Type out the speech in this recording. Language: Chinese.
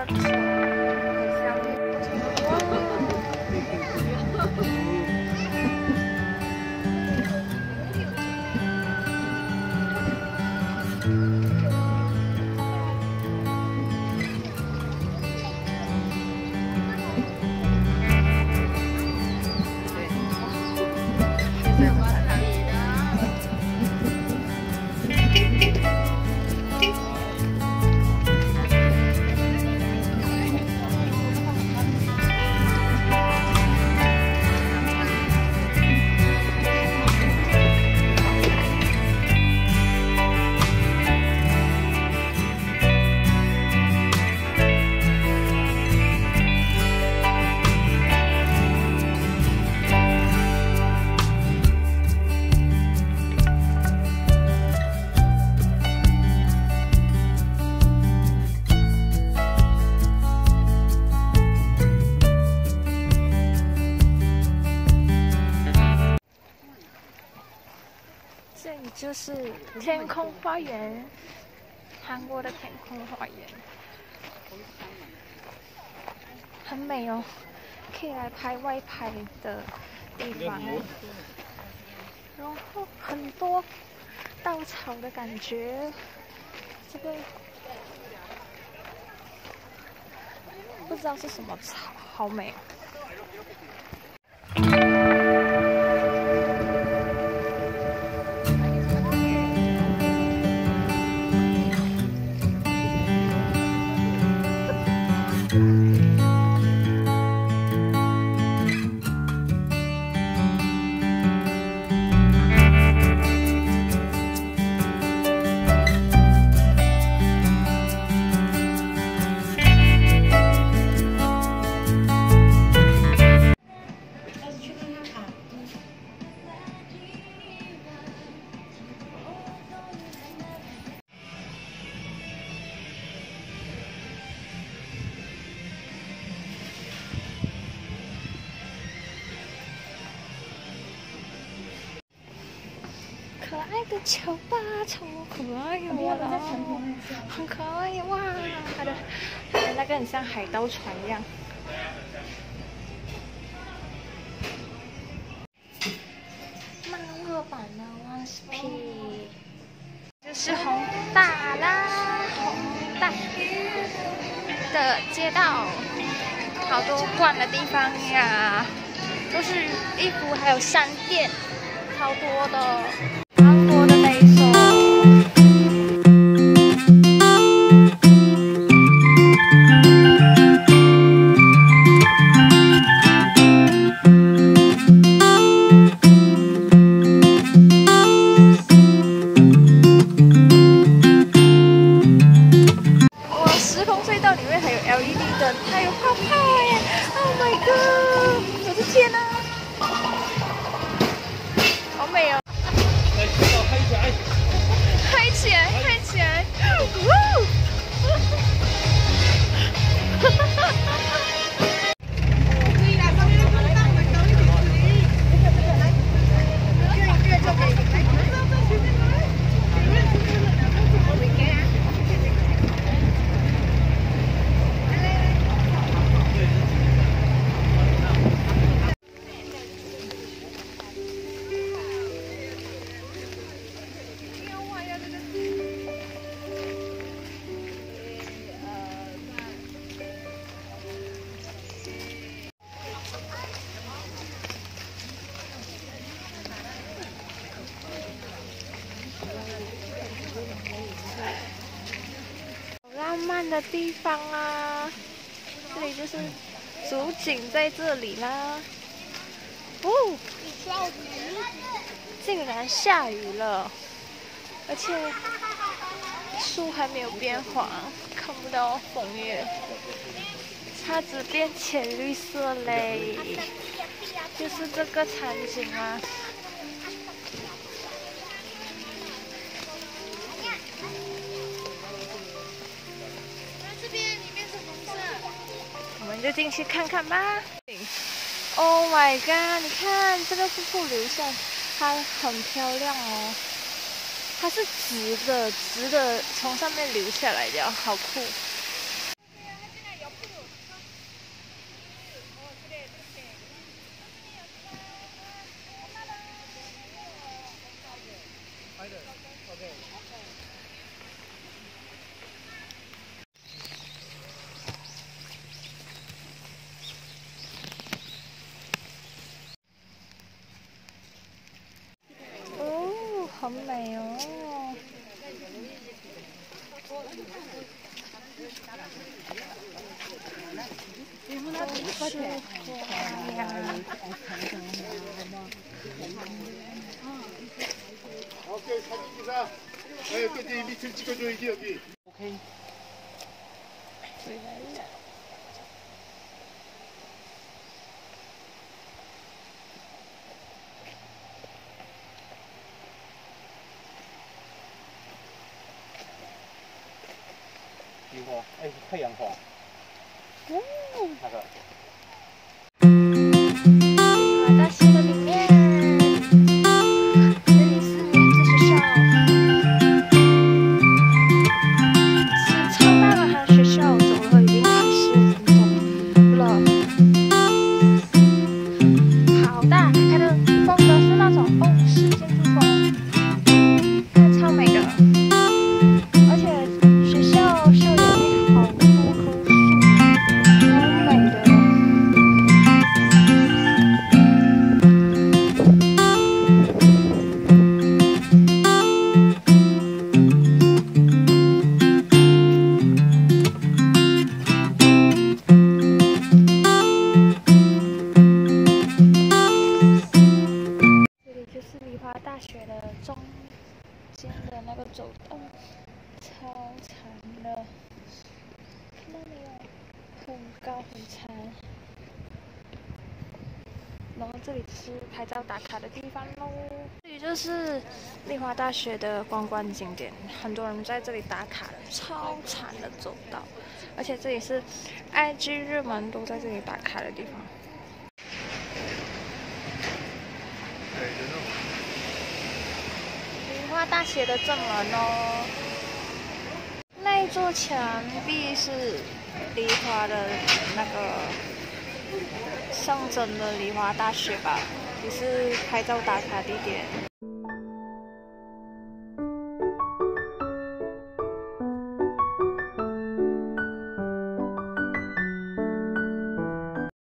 个船很像这里就是天空花园，韩国的天空花园，很美哦，可以来拍外拍的地方。然后很多稻草的感觉，这个不知道是什么草，好美。可爱的球吧，超可爱哦！很可爱哇！它的那个很像海盗船一样。漫画版的 ONE-P， 就是弘大啦，弘大的街道，好多逛的地方呀，都是衣服，还有商店，超多的。韩国的美手。哇，时空隧道里面还有 LED 灯，还有泡泡耶 ！Oh my god！ 我的天哪，好美哦！嗨起来，嗨起来！呜！浪漫的地方啊，这里就是主景在这里啦。哦，竟然下雨了，而且树还没有变黄，看不到枫叶，它只变浅绿色嘞，就是这个场景啊。我们就进去看看吧。Oh my god！ 你看这个瀑布流下，它很漂亮哦。它是直的从上面流下来的，好酷。 很美哦。都是花呀。 오케이 사진기사. 네, 끝에 밑을 찍어줘야지 여기. 오케이. 이거, 아이太阳花. 나가. 大溪的里面，这里是名字学校，是超大的韩学校，走了已经快15分钟了，好大，它的风格是那种欧式建筑风，看超美的，而且学校校园里好多棵树，超美的。大学的中间的那个走道，超长的，看到没有？很高很长。然后这里是拍照打卡的地方喽。这里就是立华大学的观光景点，很多人在这里打卡，超长的走道，而且这里是 IG 热门都在这里打卡的地方。立华大学的正门哦，那一座墙壁是立华的那个象征的立华大学吧，也是拍照打卡地点。